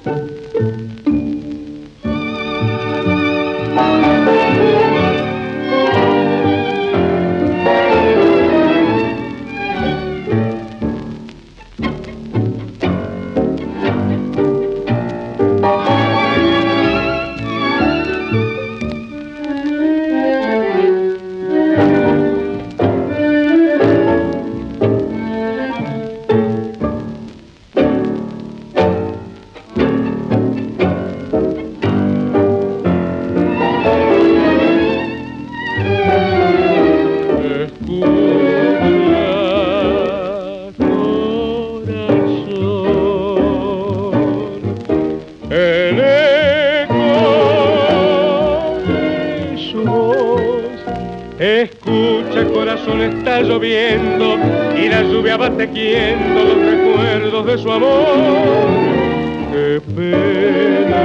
Escucha, corazón, está lloviendo y la lluvia va tejiendo los recuerdos de su amor. Qué pena,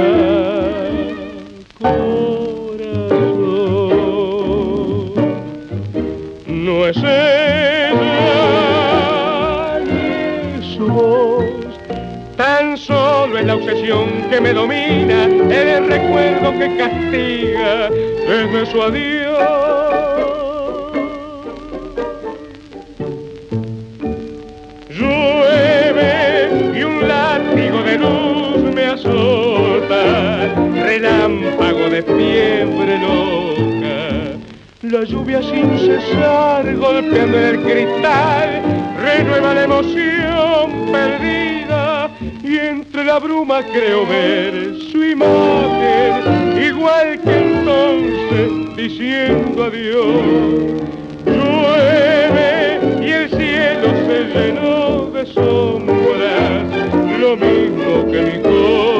corazón, no es ella ni su voz, tan solo es la obsesión que me domina, el recuerdo que castiga desde su adiós. Llueve y un látigo de luz me azota, relámpago de fiebre loca. La lluvia sin cesar golpeando en el cristal renueva la emoción perdida y entre la bruma creo ver su imagen igual que entonces diciendo adiós. Llueve y el cielo se llenó de sombras, lo mismo que mi corazón.